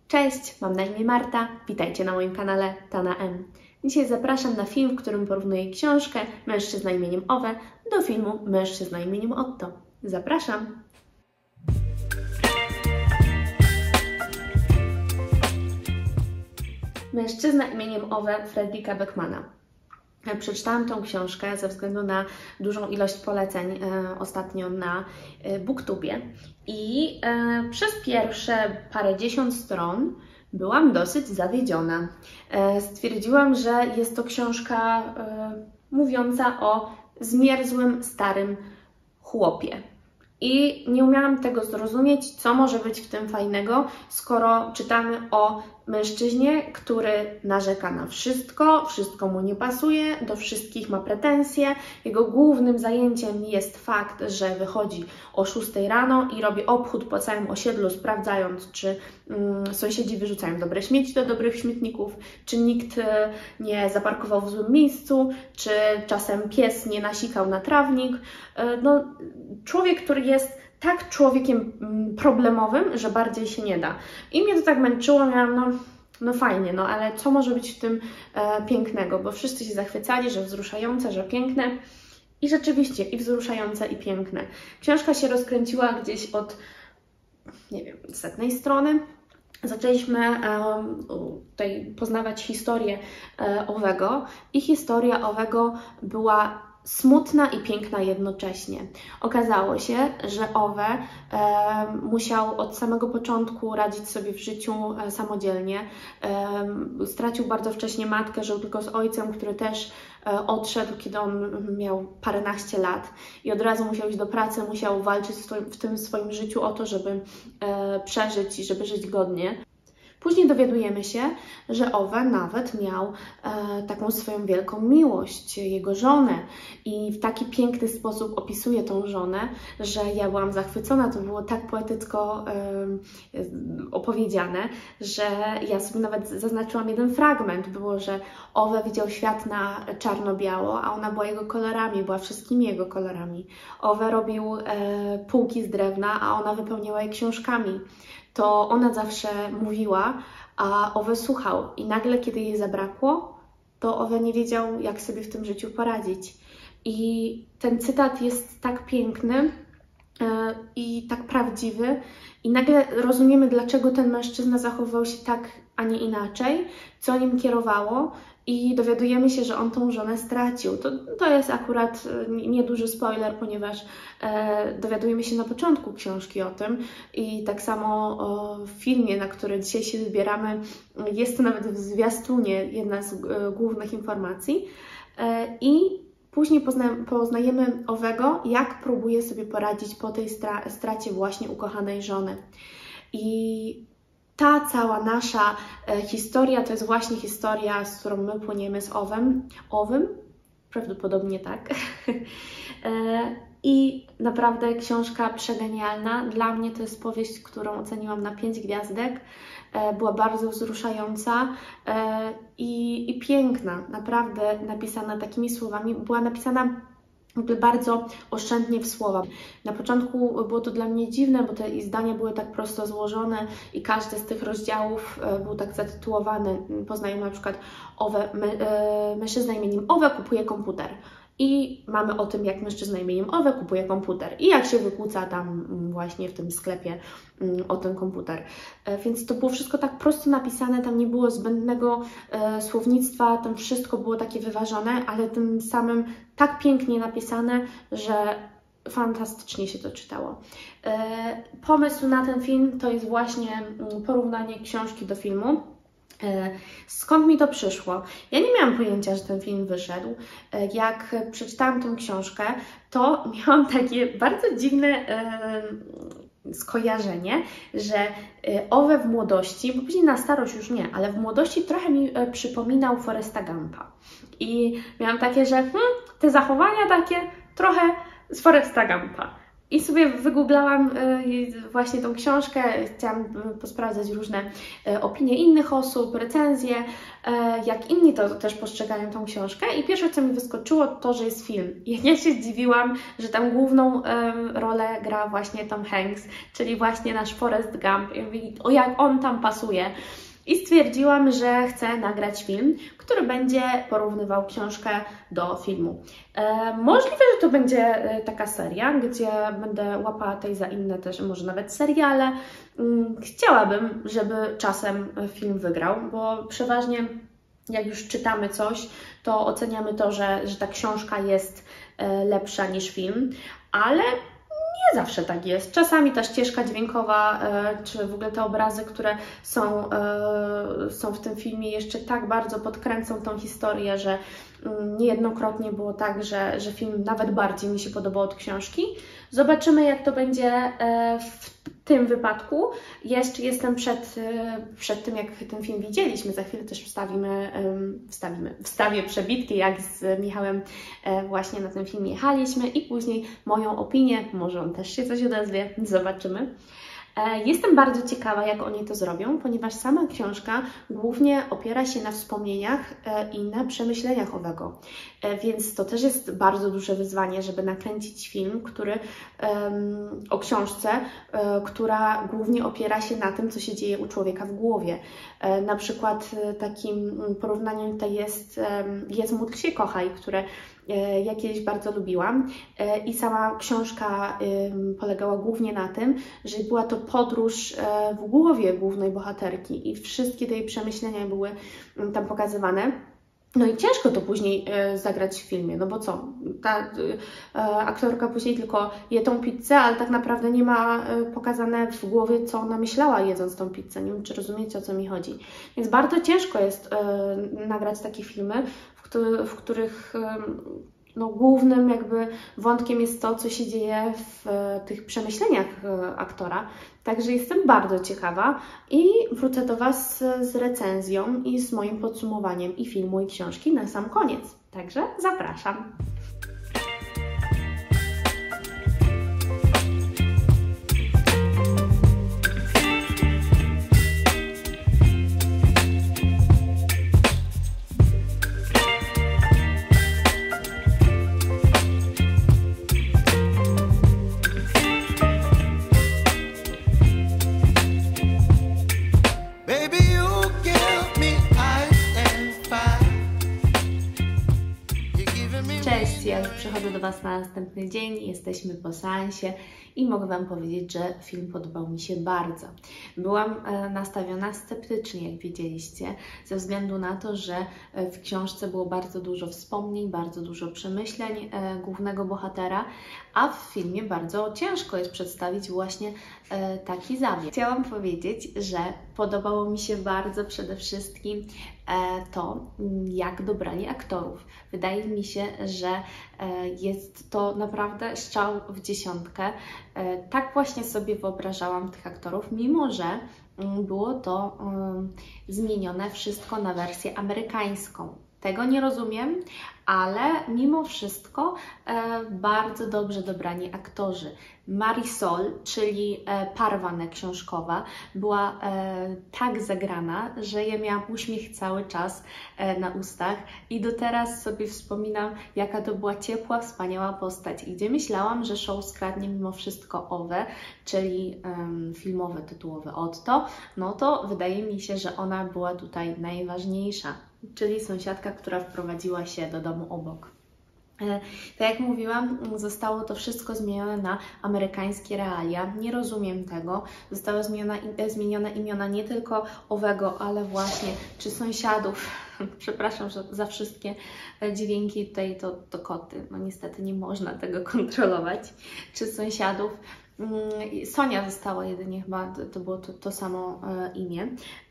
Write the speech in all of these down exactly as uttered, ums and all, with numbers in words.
Cześć, mam na imię Marta, witajcie na moim kanale Tana M. Dzisiaj zapraszam na film, w którym porównuję książkę Mężczyzna imieniem Owe do filmu Mężczyzna imieniem Otto. Zapraszam! Mężczyzna imieniem Owe Fredrika Backmana. Przeczytałam tą książkę ze względu na dużą ilość poleceń e, ostatnio na e, BookTubie i e, przez pierwsze parędziesiąt stron byłam dosyć zawiedziona. E, stwierdziłam, że jest to książka e, mówiąca o zmierzłym, starym chłopie. I nie umiałam tego zrozumieć, co może być w tym fajnego, skoro czytamy o mężczyźnie, który narzeka na wszystko, wszystko mu nie pasuje, do wszystkich ma pretensje. Jego głównym zajęciem jest fakt, że wychodzi o szóstej rano i robi obchód po całym osiedlu, sprawdzając, czy mm, sąsiedzi wyrzucają dobre śmieci do dobrych śmietników, czy nikt y, nie zaparkował w złym miejscu, czy czasem pies nie nasikał na trawnik. Y, no, człowiek, który jest tak człowiekiem problemowym, że bardziej się nie da. I mnie to tak męczyło, miałam, no, no fajnie, no ale co może być w tym e, pięknego? Bo wszyscy się zachwycali, że wzruszające, że piękne. I rzeczywiście, i wzruszające, i piękne. Książka się rozkręciła gdzieś od, nie wiem, setnej strony. Zaczęliśmy e, tutaj poznawać historię e, Owego i historia Owego była smutna i piękna jednocześnie. Okazało się, że Owe e, musiał od samego początku radzić sobie w życiu e, samodzielnie. E, stracił bardzo wcześnie matkę, żył tylko z ojcem, który też e, odszedł, kiedy on miał paręnaście lat i od razu musiał iść do pracy, musiał walczyć w, w tym swoim życiu o to, żeby e, przeżyć i żeby żyć godnie. Później dowiadujemy się, że Owe nawet miał e, taką swoją wielką miłość, jego żonę i w taki piękny sposób opisuje tą żonę, że ja byłam zachwycona, to było tak poetycko e, opowiedziane, że ja sobie nawet zaznaczyłam jeden fragment, było, że Owe widział świat na czarno-biało, a ona była jego kolorami, była wszystkimi jego kolorami. Owe robił e, półki z drewna, a ona wypełniała je książkami. To ona zawsze mówiła, a Owe słuchał. I nagle, kiedy jej zabrakło, to Owe nie wiedział, jak sobie w tym życiu poradzić. I ten cytat jest tak piękny yy, i tak prawdziwy. I nagle rozumiemy, dlaczego ten mężczyzna zachowywał się tak, a nie inaczej, co nim kierowało. I dowiadujemy się, że on tą żonę stracił. To, to jest akurat nieduży spoiler, ponieważ e, dowiadujemy się na początku książki o tym i tak samo o, w filmie, na który dzisiaj się wybieramy, jest to nawet w zwiastunie jedna z e, głównych informacji. E, I później pozna, poznajemy Owego, jak próbuje sobie poradzić po tej stra, stracie właśnie ukochanej żony. I ta cała nasza e, historia to jest właśnie historia, z którą my płyniemy z Owem. Owym? Prawdopodobnie tak. e, I naprawdę książka przegenialna. Dla mnie to jest powieść, którą oceniłam na pięć gwiazdek. E, była bardzo wzruszająca e, i, i piękna. Naprawdę napisana takimi słowami. Była napisana bardzo oszczędnie w słowa. Na początku było to dla mnie dziwne, bo te zdania były tak prosto złożone i każdy z tych rozdziałów był tak zatytułowany. Poznajemy na przykład Owe, mężczyzna imieniem Owe kupuje komputer. I mamy o tym, jak mężczyzna imieniem Owe kupuje komputer i jak się wykłóca tam właśnie w tym sklepie o ten komputer. Więc to było wszystko tak prosto napisane, tam nie było zbędnego e, słownictwa, tam wszystko było takie wyważone, ale tym samym tak pięknie napisane, że fantastycznie się to czytało. E, pomysł na ten film to jest właśnie porównanie książki do filmu. Skąd mi to przyszło? Ja nie miałam pojęcia, że ten film wyszedł. Jak przeczytałam tę książkę, to miałam takie bardzo dziwne e, skojarzenie, że Owe w młodości, bo później na starość już nie, ale w młodości trochę mi e, przypominał Foresta Gumpa. I miałam takie, że hmm, te zachowania takie trochę z Foresta Gumpa. I sobie wygooglałam właśnie tą książkę, chciałam posprawdzać różne opinie innych osób, recenzje, jak inni to też postrzegają tą książkę i pierwsze co mi wyskoczyło to, że jest film. I ja się zdziwiłam, że tam główną rolę gra właśnie Tom Hanks, czyli właśnie nasz Forrest Gump. I mówię, o jak on tam pasuje. I stwierdziłam, że chcę nagrać film, który będzie porównywał książkę do filmu. E, możliwe, że to będzie e, taka seria, gdzie będę łapała tej za inne też, może nawet seriale. Mm, chciałabym, żeby czasem film wygrał, bo przeważnie jak już czytamy coś, to oceniamy to, że, że ta książka jest e, lepsza niż film, ale nie zawsze tak jest. Czasami ta ścieżka dźwiękowa, czy w ogóle te obrazy, które są, są w tym filmie, jeszcze tak bardzo podkręcą tą historię, że niejednokrotnie było tak, że, że film nawet bardziej mi się podobał od książki. Zobaczymy, jak to będzie w tym wypadku. Jeszcze jestem przed, przed tym, jak ten film widzieliśmy. Za chwilę też wstawimy, wstawimy, wstawię przebitki, jak z Michałem właśnie na ten film jechaliśmy i później moją opinię, może on też się coś odezwie, zobaczymy. Jestem bardzo ciekawa, jak oni to zrobią, ponieważ sama książka głównie opiera się na wspomnieniach i na przemyśleniach owego. Więc to też jest bardzo duże wyzwanie, żeby nakręcić film, który o książce, która głównie opiera się na tym, co się dzieje u człowieka w głowie. Na przykład takim porównaniem tutaj jest Jest módl się kochaj, które ja kiedyś bardzo lubiłam i sama książka polegała głównie na tym, że była to podróż w głowie głównej bohaterki i wszystkie te jej przemyślenia były tam pokazywane. No i ciężko to później zagrać w filmie, no bo co, ta aktorka później tylko je tą pizzę, ale tak naprawdę nie ma pokazane w głowie, co ona myślała jedząc tą pizzę. Nie wiem, czy rozumiecie, o co mi chodzi. Więc bardzo ciężko jest nagrać takie filmy, w których no, głównym jakby wątkiem jest to, co się dzieje w tych przemyśleniach aktora. Także jestem bardzo ciekawa i wrócę do Was z recenzją i z moim podsumowaniem i filmu, i książki na sam koniec. Także zapraszam. Cześć, ja już przychodzę do Was na następny dzień, jesteśmy po seansie i mogę Wam powiedzieć, że film podobał mi się bardzo. Byłam nastawiona sceptycznie, jak widzieliście, ze względu na to, że w książce było bardzo dużo wspomnień, bardzo dużo przemyśleń głównego bohatera, a w filmie bardzo ciężko jest przedstawić właśnie taki zabieg. Chciałam powiedzieć, że podobało mi się bardzo przede wszystkim to, jak dobrali aktorów. Wydaje mi się, że jest to naprawdę strzał w dziesiątkę. Tak właśnie sobie wyobrażałam tych aktorów, mimo że było to zmienione wszystko na wersję amerykańską. Tego nie rozumiem, ale mimo wszystko e, bardzo dobrze dobrani aktorzy. Marisol, czyli e, Parvane książkowa, była e, tak zagrana, że ja miałam uśmiech cały czas e, na ustach i do teraz sobie wspominam, jaka to była ciepła, wspaniała postać. I gdzie myślałam, że show skradnie mimo wszystko owe, czyli e, filmowe, tytułowe Otto, no to wydaje mi się, że ona była tutaj najważniejsza. Czyli sąsiadka, która wprowadziła się do domu obok. Tak jak mówiłam, zostało to wszystko zmienione na amerykańskie realia. Nie rozumiem tego. Zostały zmienione, zmienione imiona nie tylko owego, ale właśnie czy sąsiadów. Przepraszam że za wszystkie dźwięki tutaj, to, to koty. No niestety nie można tego kontrolować. Czy sąsiadów. Sonia została jedynie chyba, to było to, to samo imię.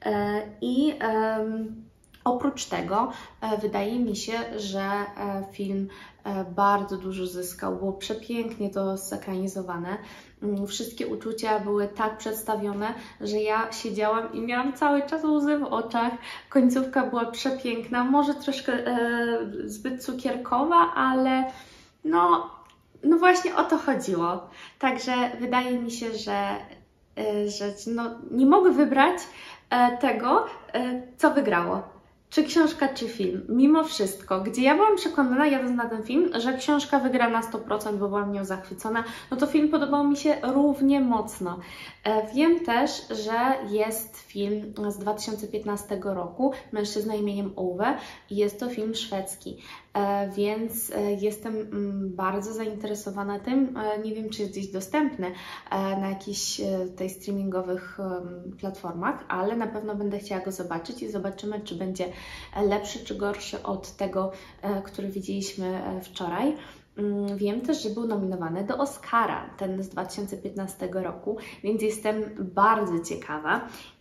I oprócz tego e, wydaje mi się, że e, film e, bardzo dużo zyskał. Było przepięknie to zekranizowane. Mm, wszystkie uczucia były tak przedstawione, że ja siedziałam i miałam cały czas łzy w oczach. Końcówka była przepiękna, może troszkę e, zbyt cukierkowa, ale no no właśnie o to chodziło. Także wydaje mi się, że, że no, nie mogę wybrać tego, co wygrało. Czy książka, czy film. Mimo wszystko, gdzie ja byłam przekonana, jadąc na ten film, że książka wygra na sto procent, bo byłam nią zachwycona, no to film podobał mi się równie mocno. Wiem też, że jest film z dwa tysiące piętnastego roku, Mężczyzna imieniem Ove, i jest to film szwedzki, więc jestem bardzo zainteresowana tym. Nie wiem, czy jest gdzieś dostępny na jakichś tej streamingowych platformach, ale na pewno będę chciała go zobaczyć i zobaczymy, czy będzie lepszy czy gorszy od tego, który widzieliśmy wczoraj. Wiem też, że był nominowany do Oscara, ten z dwa tysiące piętnastego roku, więc jestem bardzo ciekawa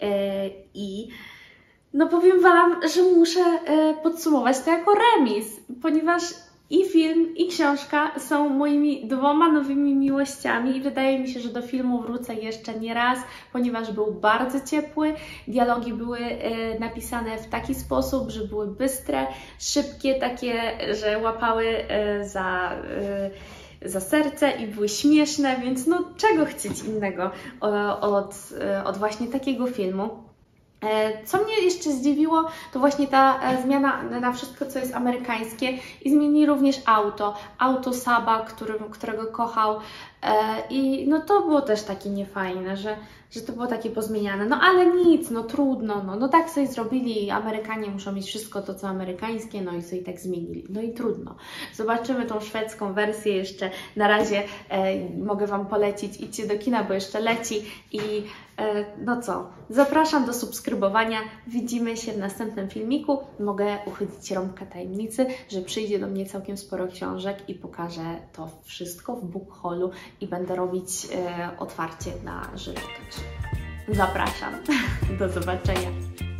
i no powiem Wam, że muszę podsumować to jako remis, ponieważ i film, i książka są moimi dwoma nowymi miłościami i wydaje mi się, że do filmu wrócę jeszcze nie raz, ponieważ był bardzo ciepły, dialogi były e, napisane w taki sposób, że były bystre, szybkie, takie, że łapały e, za... E, za serce i były śmieszne, więc no czego chcieć innego od, od właśnie takiego filmu. Co mnie jeszcze zdziwiło, to właśnie ta zmiana na wszystko, co jest amerykańskie i zmienili również auto. Auto Saba, którym, którego kochał i no to było też takie niefajne, że, że to było takie pozmieniane. No ale nic, no trudno, no, no tak sobie zrobili. Amerykanie muszą mieć wszystko to, co amerykańskie, no i sobie tak zmienili. No i trudno. Zobaczymy tą szwedzką wersję jeszcze. Na razie e, mogę Wam polecić, idźcie do kina, bo jeszcze leci i e, no co, zapraszam do subskrybowania. Widzimy się w następnym filmiku. Mogę uchylić rąbka tajemnicy, że przyjdzie do mnie całkiem sporo książek i pokażę to wszystko w book haulu i będę robić e, otwarcie na żywo. Zapraszam. Do zobaczenia.